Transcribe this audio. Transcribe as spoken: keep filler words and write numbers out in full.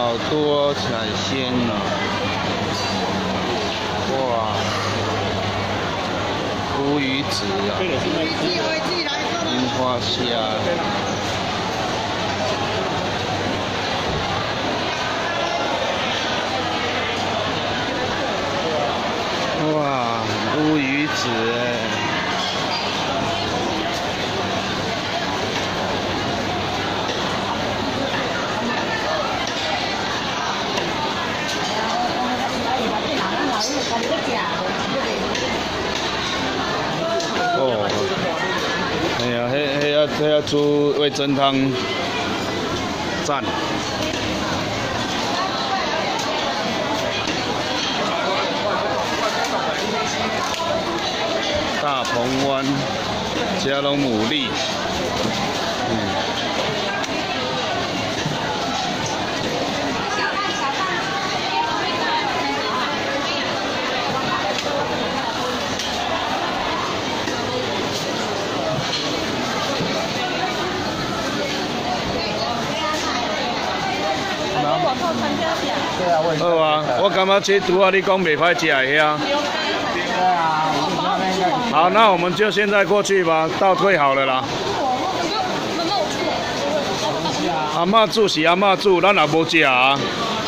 好多海鲜呢、哇，乌鱼子啊，樱花虾。 哇，乌鱼子哎！哦，哎呀，迄迄啊，迄啊煮味噌汤，赞。 大鹏湾、嘉龙牡蛎，嗯，好啊，我感觉这拄啊，你讲袂歹食的呀。 好，那我们就现在过去吧，倒退好了啦。阿嬷煮是阿嬷煮，咱也无食啊。